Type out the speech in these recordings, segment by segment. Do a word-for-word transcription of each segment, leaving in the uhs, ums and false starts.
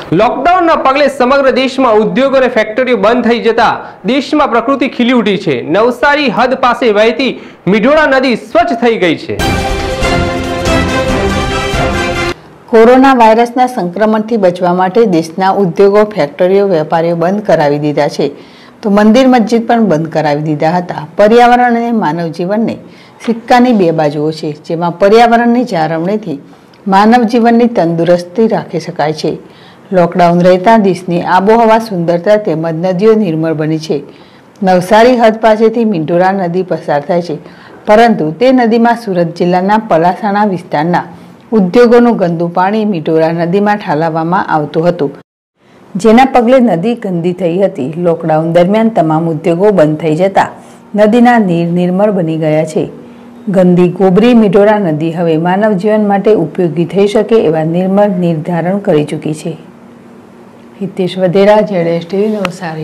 Lockdown पगले समग्र देश में उद्योग और फैक्टरीओ बंद थई जता देश में प्रकृति खीली उठी है। नवसारी हद पासे वहेती मीढोळा नदी स्वच्छ थई गई है। कोरोना वायरसना संक्रमणथी बचवा माटे देशना उद्योगों फैक्टरीओ वेपारीओ बंद करावी दीधा छे तो मंदिर मस्जिद पण बंद करावी दीधा हता। पर्यावरण अने मानव जीवनने सिक्कानी बे बाजुओ छे, जेमां पर्यावरणनी जाळवणीथी मानव जीवननी तंदुरस्ती राखी शकाय छे। लॉकडाउन रहता देशनी आबोहवा सुंदरता तेमज नदीओ निर्मल बनी है। नवसारी हद पासेथी मीढोळा नदी पसार थाय छे, परंतु ते नदीमां सूरत जिल्लाना पलासाणा विस्ताરના उद्योगोનું गंदू पाणी मीढोळा नदीमां ઠાલવવામાં આવતું હતું, જેના પગલે નદી ગંદી થઈ હતી। લોકડાઉન દરમિયાન તમામ ઉદ્યોગો બંધ થઈ જતા નદીના નીર નિર્મળ બની ગયા છે। ગંદી ગોબરી મીઢોળા નદી હવે માનવ જીવન માટે ઉપયોગી થઈ શકે એવા નિર્મળ નિર્ધારણ કરી ચૂકી છે। हितेश वधेरा, जेडेस टीवी, नवसारी।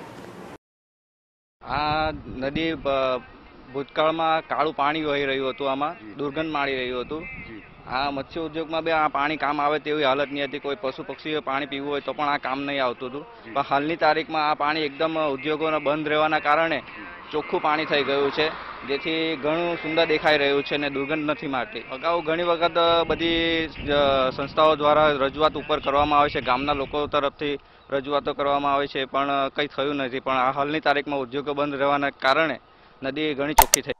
आ नदी भूतकाल में काळू पाणी वही रह्यु हतुं, आमां दुर्गंध मारी रह्यु हतुं। आ मत्स्य उद्योग में भी आ पाणी काम आवे तेवी हालत नहीं थी। कोई पशु पक्षी पाणी पीवुं होय तो पण आ काम नहीं आवतुं हतुं, पण हालनी तारीख में आ पाणी एकदम उद्योगों बंद रहेवाना कारणे ચોખ્ખું પાણી થઈ ગયું છે, જેથી ઘણું સુંદર દેખાઈ રહ્યું છે અને દુર્ગંધ નથી મારતી। અગાઉ ઘણી વખત બધી સંસ્થાઓ દ્વારા રજૂઆત ઉપર કરવામાં આવે છે, ગામના લોકો તરફથી રજૂઆતો કરવામાં આવે છે, પણ કંઈ થયું નથી। પણ આ હાલની તારીખમાં ઉદ્યોગો બંધ રહેવાના કારણે નદી ઘણી ચોખ્ખી થઈ